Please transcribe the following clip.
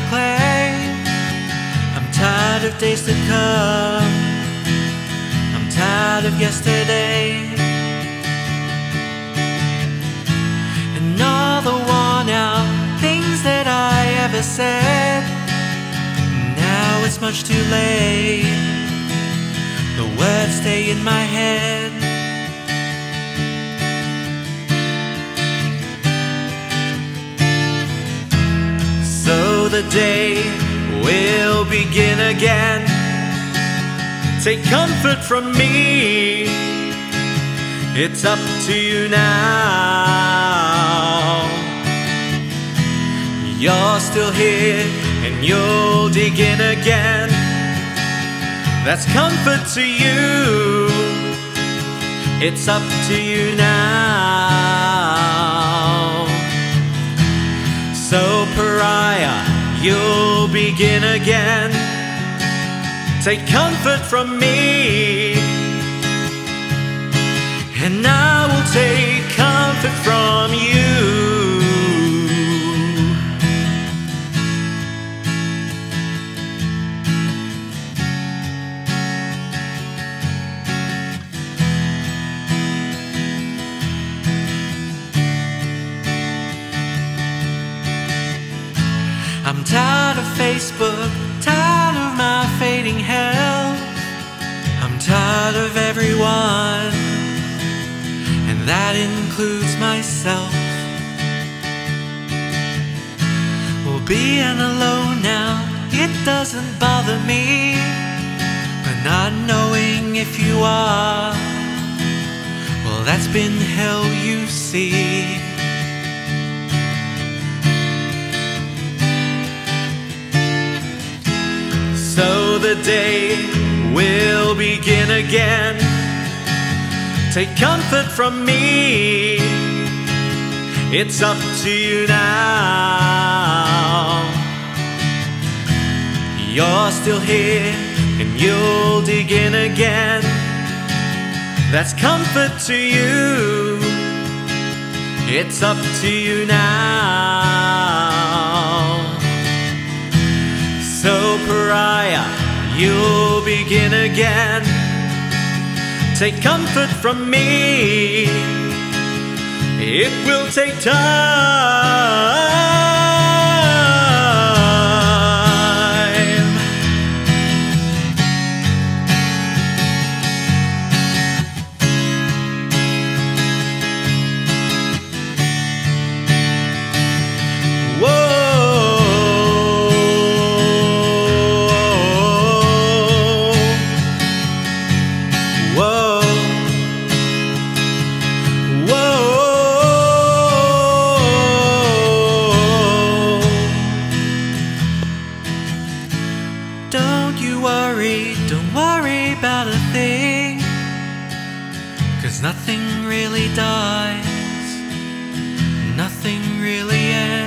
clay. I'm tired of days to come. I'm tired of yesterday. And all the worn out things that I ever said, now it's much too late. The words stay in my head. So the day will begin again. Take comfort from me. It's up to you now. You're still here and you'll dig in again. That's comfort to you. It's up to you now. So Pariah, you'll begin again. Take comfort from me, and I will take comfort from you. I'm tired of Facebook, tired of my fading health. I'm tired of everyone, and that includes myself. Well, being alone now, it doesn't bother me, but not knowing if you are, well, that's been hell, you see. So the day will begin again. Take comfort from me. It's up to you now. You're still here and you'll dig in again. That's comfort to you. It's up to you now. So Pariah, you'll begin again. Take comfort from me. It will take time. Don't worry about a thing, 'cause nothing really dies, nothing really ends.